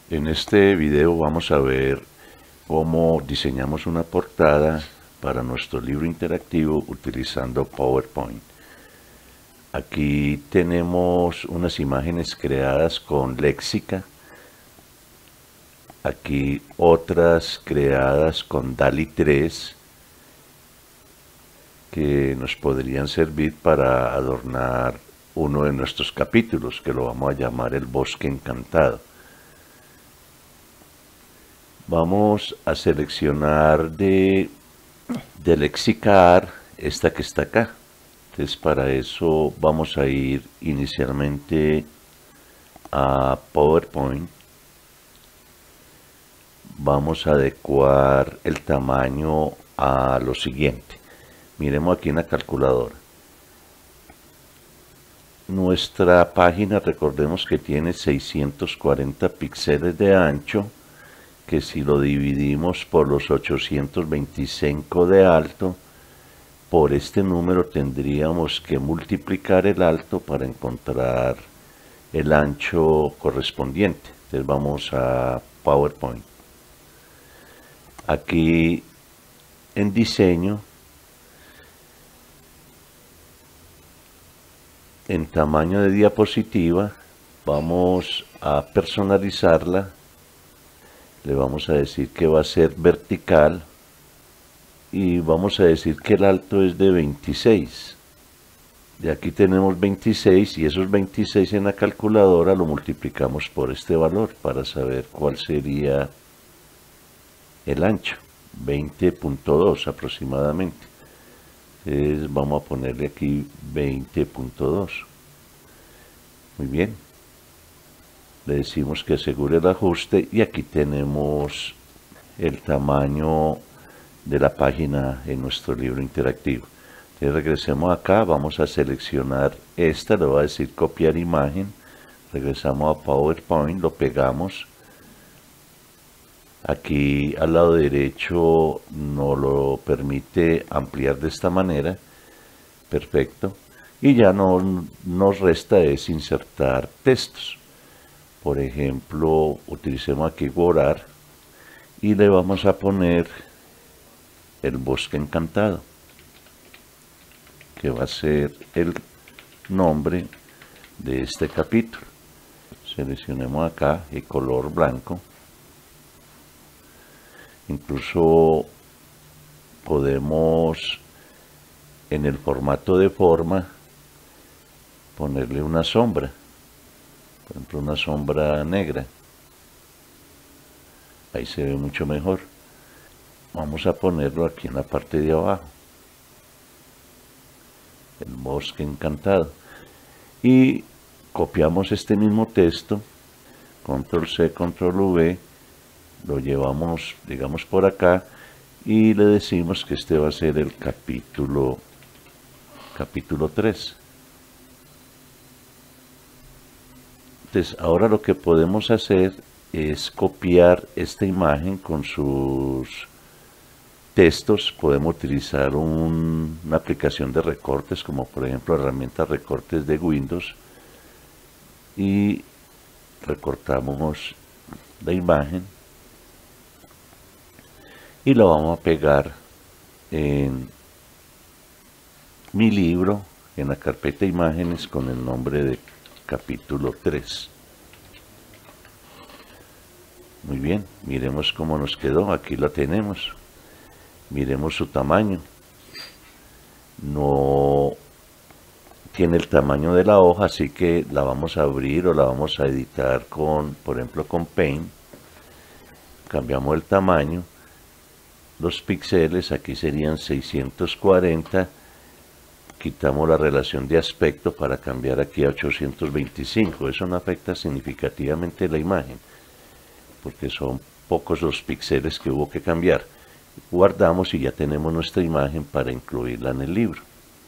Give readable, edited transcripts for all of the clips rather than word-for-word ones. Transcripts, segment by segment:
En este video vamos a ver cómo diseñamos una portada para nuestro libro interactivo utilizando PowerPoint. Aquí tenemos unas imágenes creadas con Lexica, aquí otras creadas con DALL-E 3 que nos podrían servir para adornar uno de nuestros capítulos, que lo vamos a llamar El Bosque Encantado. Vamos a seleccionar de Lexica esta que está acá. Entonces para eso vamos a ir inicialmente a PowerPoint. Vamos a adecuar el tamaño a lo siguiente. Miremos aquí en la calculadora. Nuestra página, recordemos que tiene 640 píxeles de ancho, que si lo dividimos por los 825 de alto, por este número tendríamos que multiplicar el alto para encontrar el ancho correspondiente. Entonces vamos a PowerPoint. Aquí en diseño, en tamaño de diapositiva, vamos a personalizarla. Le vamos a decir que va a ser vertical y vamos a decir que el alto es de 26. De aquí tenemos 26 y esos 26 en la calculadora lo multiplicamos por este valor para saber cuál sería el ancho, 20.2 aproximadamente. Entonces vamos a ponerle aquí 20.2. Muy bien. Le decimos que asegure el ajuste y aquí tenemos el tamaño de la página en nuestro libro interactivo. Entonces regresemos acá, vamos a seleccionar esta, le voy a decir copiar imagen, regresamos a PowerPoint, lo pegamos. Aquí al lado derecho nos lo permite ampliar de esta manera. Perfecto. Y ya nos resta es insertar textos. Por ejemplo, utilicemos aquí borrar y le vamos a poner El Bosque Encantado, que va a ser el nombre de este capítulo. Seleccionemos acá el color blanco. Incluso podemos en el formato de forma ponerle una sombra, por ejemplo una sombra negra. Ahí se ve mucho mejor. Vamos a ponerlo aquí en la parte de abajo, El Bosque Encantado, y copiamos este mismo texto, control C, control V, lo llevamos, digamos, por acá y le decimos que este va a ser el capítulo 3. Entonces ahora lo que podemos hacer es copiar esta imagen con sus textos. Podemos utilizar una aplicación de recortes, como por ejemplo herramienta recortes de Windows, y recortamos la imagen y lo vamos a pegar en mi libro, en la carpeta imágenes, con el nombre de capítulo 3. Muy bien, miremos cómo nos quedó. Aquí la tenemos. Miremos su tamaño. No tiene el tamaño de la hoja, así que la vamos a abrir o la vamos a editar con, por ejemplo, con Paint. Cambiamos el tamaño. Los píxeles aquí serían 640. Quitamos la relación de aspecto para cambiar aquí a 825. Eso no afecta significativamente la imagen, porque son pocos los píxeles que hubo que cambiar. Guardamos y ya tenemos nuestra imagen para incluirla en el libro.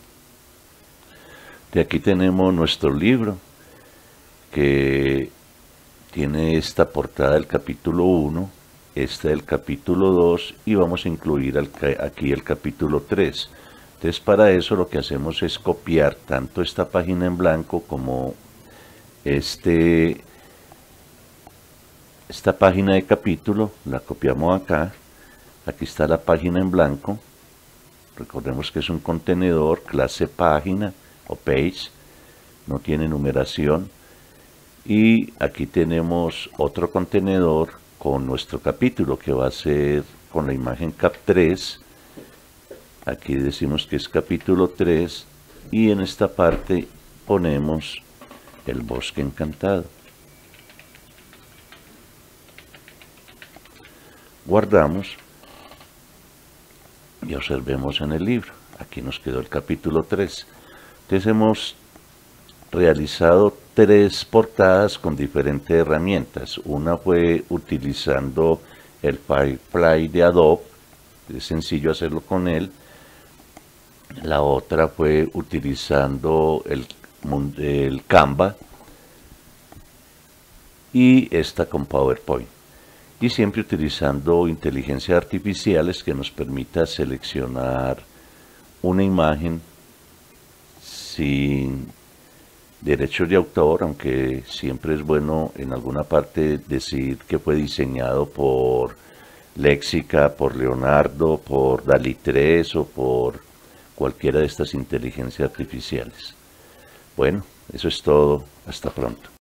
De aquí tenemos nuestro libro, que tiene esta portada del capítulo 1, esta del capítulo 2, y vamos a incluir aquí el capítulo 3. Entonces para eso lo que hacemos es copiar tanto esta página en blanco como este esta página de capítulo, la copiamos acá. Aquí está la página en blanco. Recordemos que es un contenedor clase página o page, no tiene numeración. Y aquí tenemos otro contenedor con nuestro capítulo, que va a ser con la imagen cap3. Aquí decimos que es capítulo 3 y en esta parte ponemos el bosque encantado. Guardamos y observemos en el libro. Aquí nos quedó el capítulo 3. Entonces hemos realizado 3 portadas con diferentes herramientas. Una fue utilizando el Firefly de Adobe, es sencillo hacerlo con él. La otra fue utilizando el Canva, y esta con PowerPoint. Y siempre utilizando inteligencias artificiales que nos permita seleccionar una imagen sin derechos de autor, aunque siempre es bueno en alguna parte decir que fue diseñado por Lexica, por Leonardo, por DALL-E 3 o por cualquiera de estas inteligencias artificiales. Bueno, eso es todo. Hasta pronto.